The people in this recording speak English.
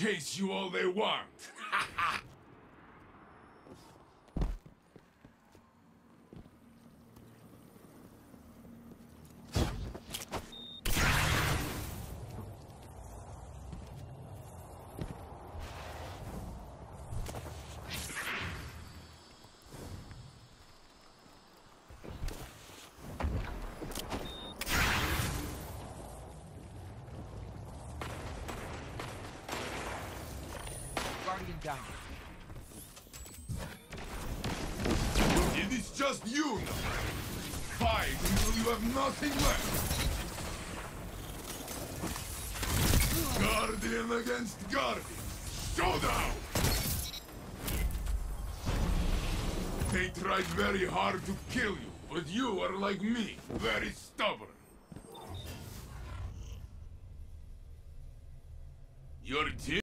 chase you all they want. Guardian down. It is just you now. Fight until you have nothing left. Guardian against Guardian. Showdown! They tried very hard to kill you, but you are like me, very stubborn. Your team